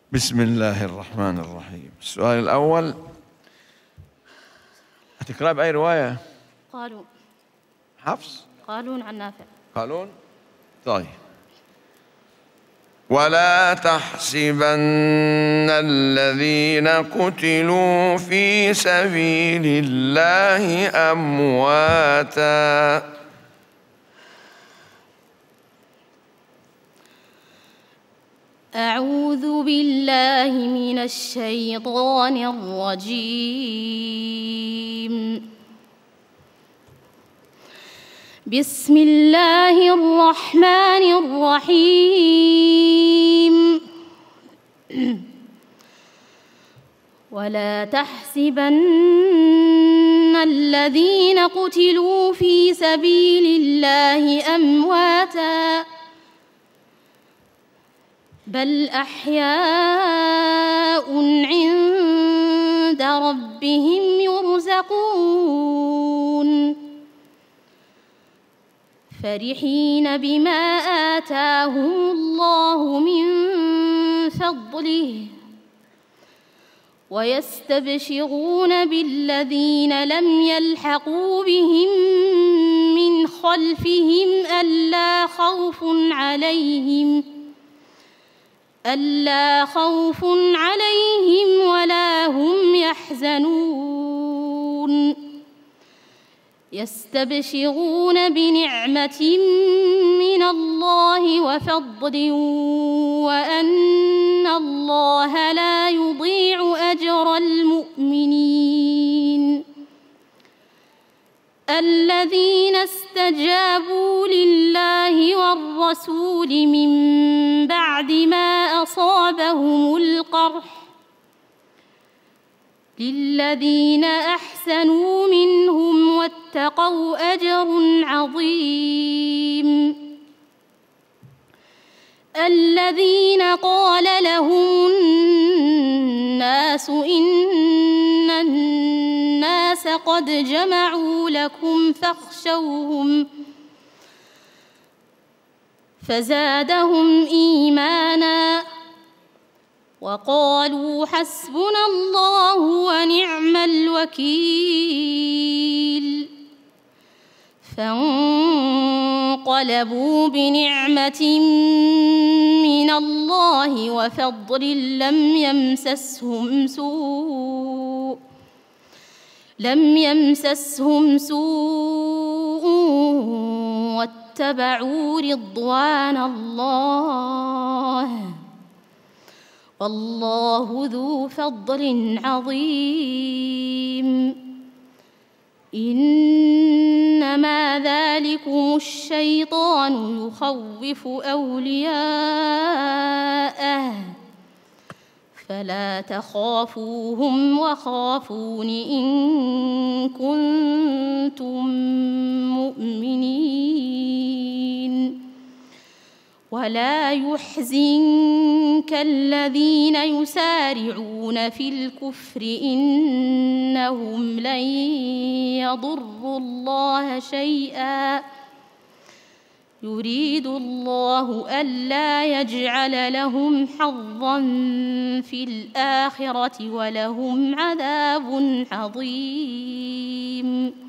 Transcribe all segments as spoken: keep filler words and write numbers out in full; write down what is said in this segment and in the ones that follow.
بسم الله الرحمن الرحيم. السؤال الأول، هتقرأ بأي رواية؟ قالون. حفص؟ قالون عن نافع. قالون؟ طيب. ولا تحسبن الذين قتلوا في سبيل الله أمواتا أعوذ بالله من الشيطان الرجيم. بسم الله الرحمن الرحيم. ولا تحسبن الذين قتلوا في سبيل الله أمواتا بل أحياء عند ربهم يرزقون فرحين بما آتاهم الله من فضله ويستبشرون بالذين لم يلحقوا بهم من خلفهم ألا خوف عليهم ألا خوف عليهم ولا هم يحزنون يستبشرون بنعمة من الله وفضل وأن الله لا يضيع أجر المؤمنين الذين استجابوا لله والرسول من بعد ما أصابهم القرح للذين أحسنوا منهم واتقوا أجر عظيم الذين قال لهم الناس إن الناس قد جمعوا لكم فاخشوهم فزادهم إيمانا وقالوا حسبنا الله ونعم الوكيل فانقلبوا بنعمة من الله وفضل لم يمسسهم سوء لم يمسسهم سوء واتبعوا رضوان الله والله ذو فضل عظيم إنما ذلكم الشيطان يخوف أولياءه فلا تخافوهم وخافون إن كنتم مؤمنين ولا يحزنك الذين يسارعون في الكفر إنهم لن يضروا الله شيئا يريد الله ألا يجعل لهم حظا في الآخرة ولهم عذاب عظيم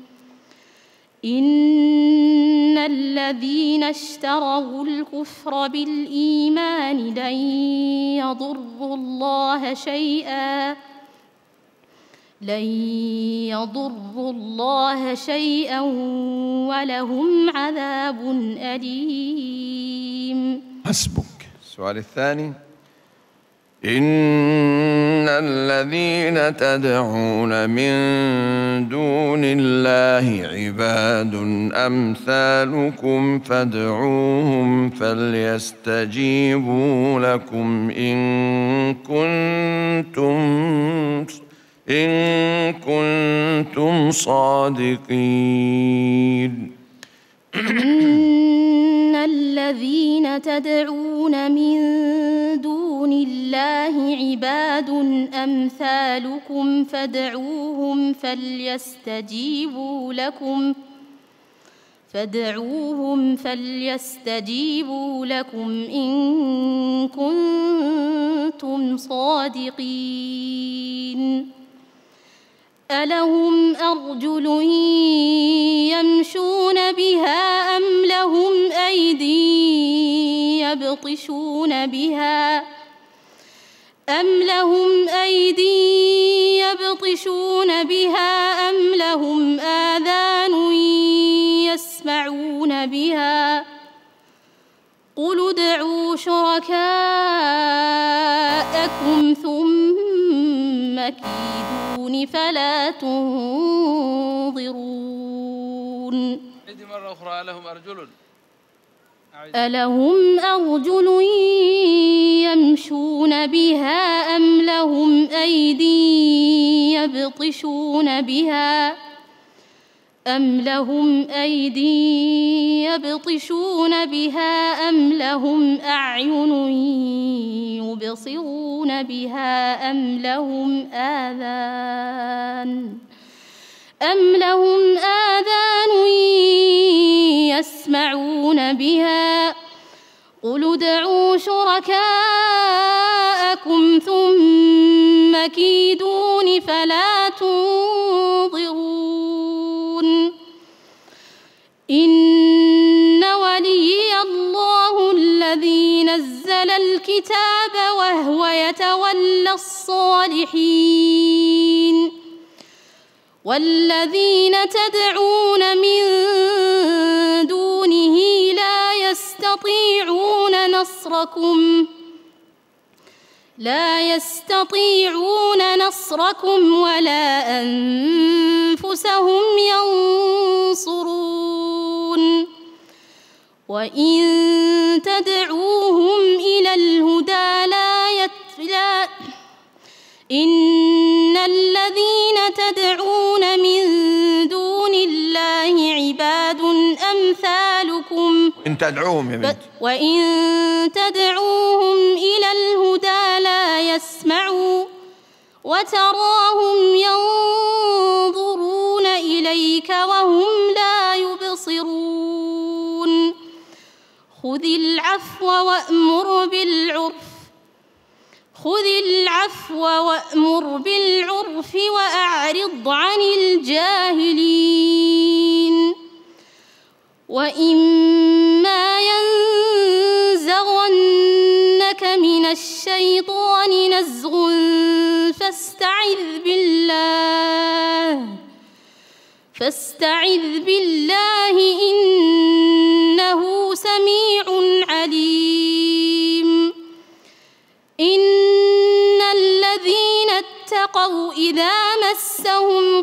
إن الذين اشتروا الكفر بالإيمان لن يضروا الله شيئا لن يضروا الله شيئا ولهم عذاب أليم. حسبك. السؤال الثاني، إن الذين تدعون من دون الله عباد أمثالكم فادعوهم فليستجيبوا لكم إن كنتم إن كنتم صادقين. إن الذين تدعون من دون الله عباد أمثالكم فادعوهم فليستجيبوا لكم فادعوهم فليستجيبوا لكم إن كنتم صادقين ألهم أرجل يمشون بها أم لهم أيدي يبطشون بها أم لهم أيدي يبطشون بها أم لهم آذان يسمعون بها قل ادعوا شركاءكم ثم كيدون فلا تنظرون عيد مرة أخرى ألهم أرجل ألهم أرجل يمشون بها أم لهم أيدي يبطشون بها أم لهم أيدي يبطشون بها أم لهم أعين يبصرون بها أم لهم آذان أم لهم آذان يسمعون بها قل ادعوا شركاءكم ثم كيدون فلا تنظرون إن وليي الله الذي نزل الكتاب وهو يتولى الصالحين والذين تدعون من دونه لا يستطيعون نصركم لا يستطيعون نصركم ولا أنفسهم ينصرون وإن تدعوهم إلى الهدى لا يتبع إن الذين تدعون من دون الله عباد أمثالكم إن تدعوهم يا بنت وإن تدعوهم إلى الهدى لا يسمعوا وتراهم ينظرون إليك وهم لا يبصرون خذ العفو وأمر بالعرف خذ العفو وأمر بالعرف وأعرض عن الجاهلين وإما ينزغنك من الشيطان نزغ فاستعذ بالله فاستعذ بالله إنه سميع عليم إن الذين اتقوا إذا مسهم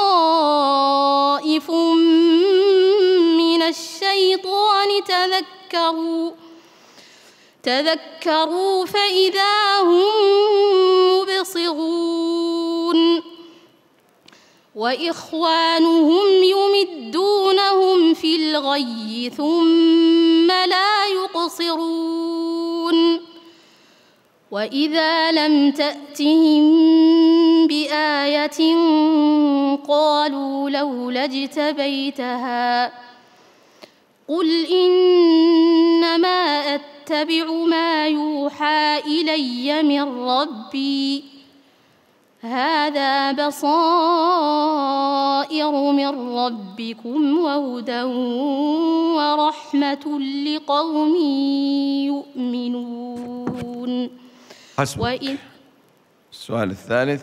طائف من الشيطان تذكروا تذكروا فإذا هم مبصرون وإخوانهم يمدونهم في الغي ثم لا يقصرون وإذا لم تأتهم بآية قالوا لولا اجتبيتها قل إنما أتبع ما يوحى إلي من ربي هذا بصائر من ربكم وهدى ورحمة لقوم يؤمنون. حسبك. السؤال الثالث: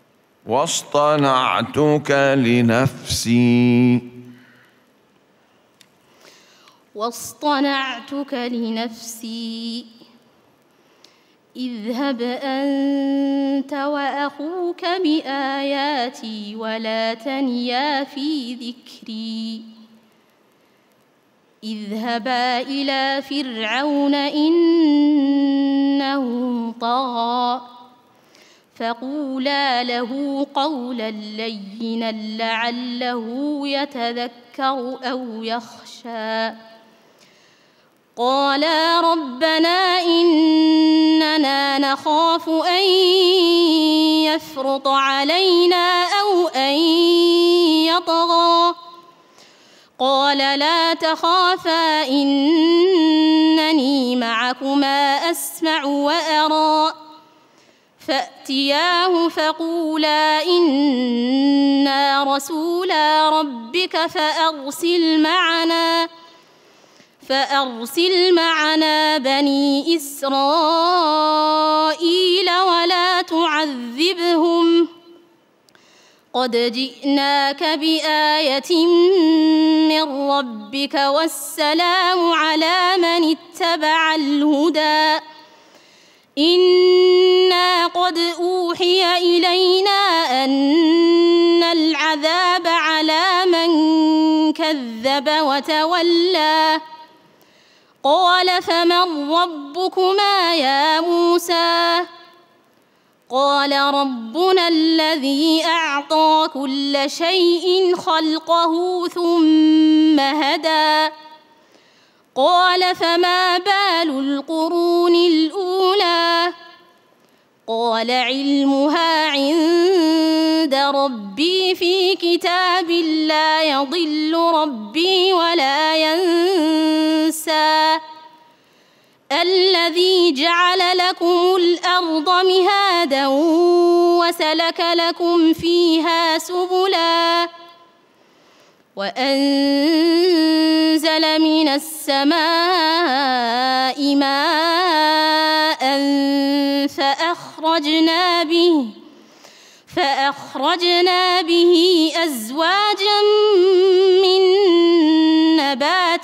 واصطنعتك لنفسي. واصطنعتك لنفسي اذهب أنت وأخوك بآياتي ولا تنيا في ذكري اذهبا إلى فرعون إنه طغى فقولا له قولا لينا لعله يتذكر أو يخشى قالا ربنا إننا نخاف أن يفرط علينا أو أن يطغى قال لا تخافا إنني معكما أسمع وأرى فأتياه فقولا إنا رسولا ربك فأرسل معنا فأرسل معنا بني إسرائيل ولا تعذبهم قد جئناك بآية من ربك والسلام على من اتبع الهدى إنا قد أوحي إلينا أن العذاب على من كذب وتولى قال فمن ربكما يا موسى قال ربنا الذي أعطى كل شيء خلقه ثم هدى قال فما بال القرون الأولى قال علمها عند ربي في كتاب لا يضل ربي ولا ينسى الذي جعل لكم الأرض مهادا وسلك لكم فيها سبلا وأنزل من السماء ماء فأخرجنا به فأخرجنا به أزواجا من نبات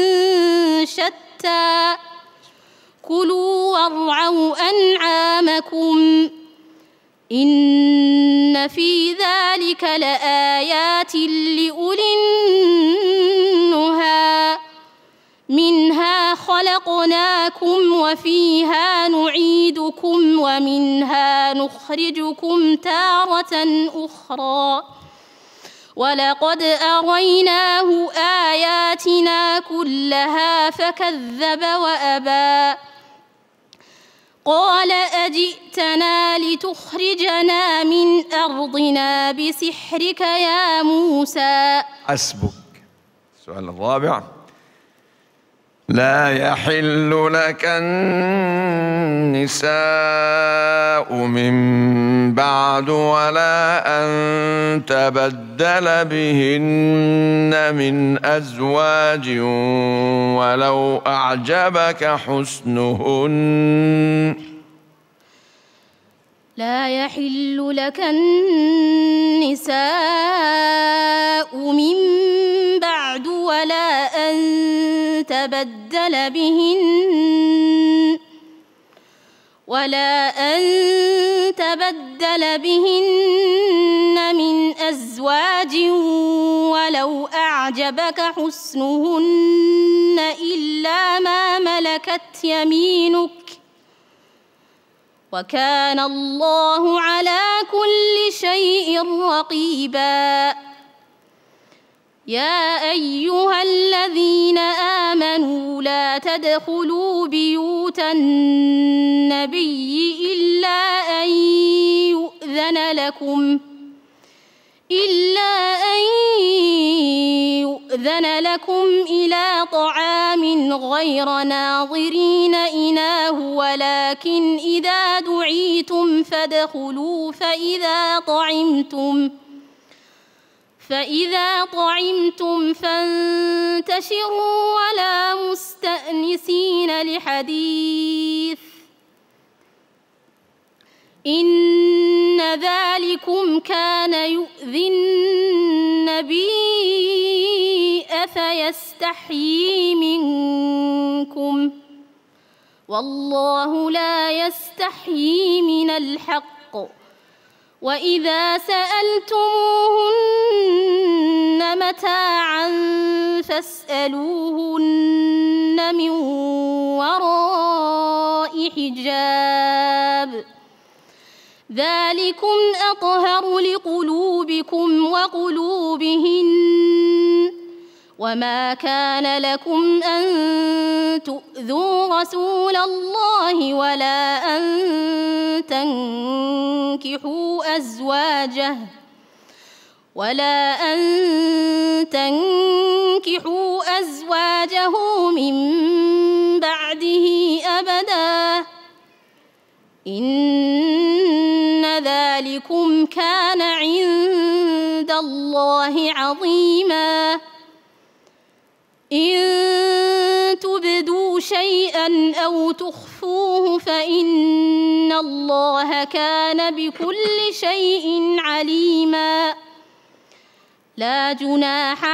شتى كلوا وارعوا أنعامكم إن في ذلك لآيات لأولي النهى منها خلقناكم وفيها نعيدكم ومنها نخرجكم تارة أخرى ولقد أريناه آياتنا كلها فكذب وأبى قال أجئتنا لتخرجنا من أرضنا بسحرك يا موسى حسبك. السؤال الرابع: لا يحل لك النساء من بعد ولا أن تبدل بهن من أزواج ولو أعجبك حسنهن. لا يحل لك النساء من بعد ولا أن تبدل بهن ولا أن تبدل بهن من أزواج ولو أعجبك حسنهن إلا ما ملكت يمينك وكان الله على كل شيء رقيبا. يا أيها الذين آمنوا لا تدخلوا بيوت النبي إلا أن يؤذن لكم إلا أن يؤذن لكم إلى طعام غير ناظرين إناه ولكن إذا دعيتم فادخلوا فإذا طعمتم فإذا طعمتم فانتشروا ولا مستأنسين لحديث إن ذلكم كان يؤذي النبي فيستحيي منكم والله لا يستحيي من الحق وإذا سألتموهن متاعا فاسألوهن من وراء حجاب ذلكم أطهر لقلوبكم وقلوبهن وما كان لكم أن تؤذوا رسول الله ولا أن تنكحوا أزواجه ولا أن تنكحوا أزواجه من بعده أبدا إن ذلكم كان عند الله عظيما إن تبدوا شيئا أو تخفوه فإن الله كان بكل شيء عليما لا جناح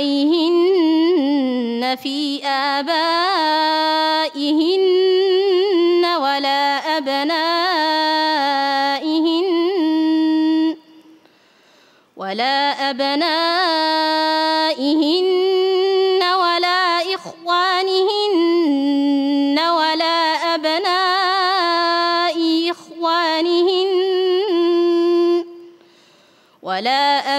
عليهن في آبائهن ولا أبنائهن ولا أبنائهن ولا إخوانهن ولا أبناء إخوانهن ولا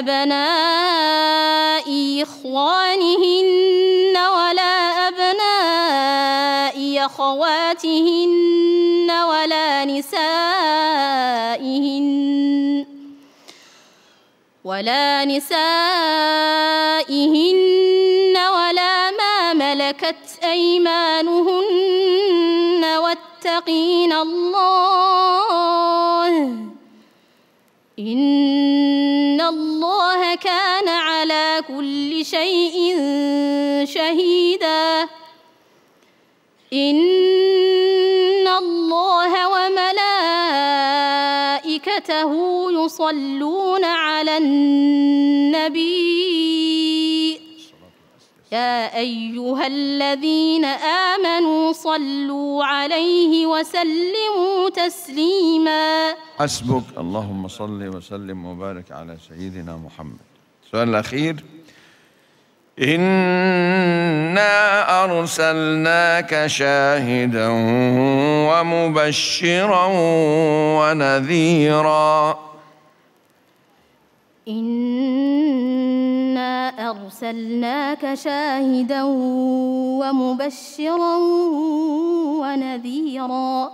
أبناء إخوانهن ولا أبناء أخواتهن ولا نسائهن ولا نسائهن ولا ما ملكت أيمانهن واتقين الله إن الله كان على كل شيء شهيدا إن الله وملائكته يصلون على النبي يا أيها الذين آمنوا صلوا عليه وسلموا تسليما. حسبك. اللهم صل وسلم وبارك على سيدنا محمد. السؤال الأخير: إنا أرسلناك شاهدا ومبشرا ونذيرا. إنا أرسلناك شاهدا ومبشرا ونذيرا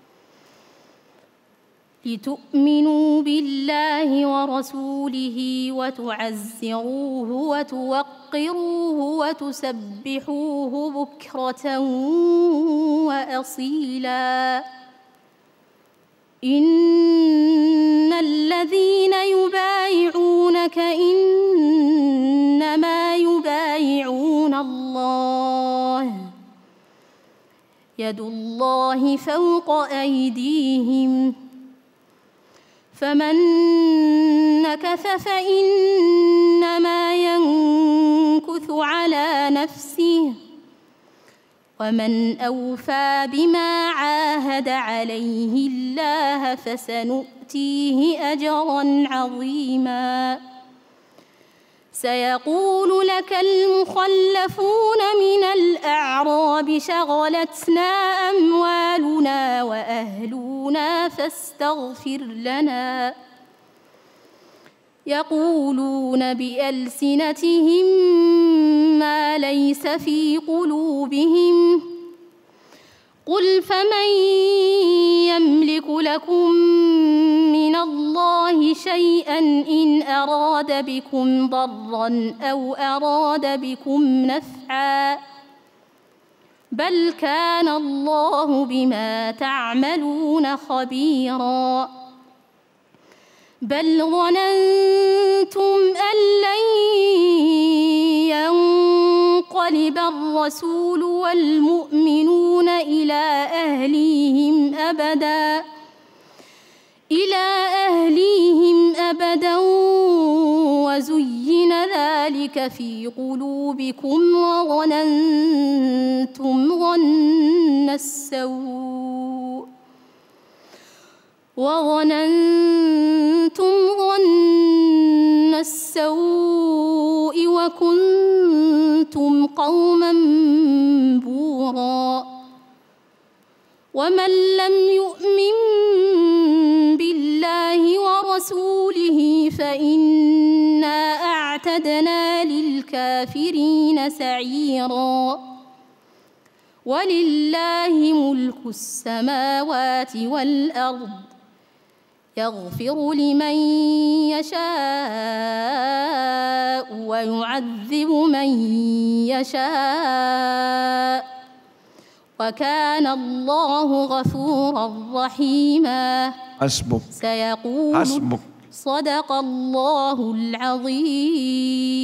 لتؤمنوا بالله ورسوله وتعزروه وتوقروه وتسبحوه بكرة وأصيلا إن الذين يبايعونك إنما يبايعون الله يد الله فوق أيديهم فمن نكث فإنما ينكث على نفسه ومن أوفى بما عاهد عليه الله فسنؤتيه أجرا عظيما. سيقول لك المخلفون من الأعراب شغلتنا أموالنا وأهلنا فاستغفر لنا يقولون بألسنتهم ما ليس في قلوبهم قل فمن يملك لكم من الله شيئا إن أراد بكم ضرا أو أراد بكم نفعا بل كان الله بما تعملون خبيرا بل ظننتم أن لن ينقلب الرسول والمؤمنون إلى أهليهم أبدا إلى أهليهم أبدا وزين ذلك في قلوبكم وظننتم ظن السوء وظننتم ظن السوء وكنتم قوما بورا ومن لم يؤمن بالله ورسوله فإنا أعتدنا للكافرين سعيرا ولله ملك السماوات والأرض يغفر لمن يشاء ويعذب من يشاء وكان الله غفورا رحيما. حسبك سيقول حسبك صدق الله العظيم.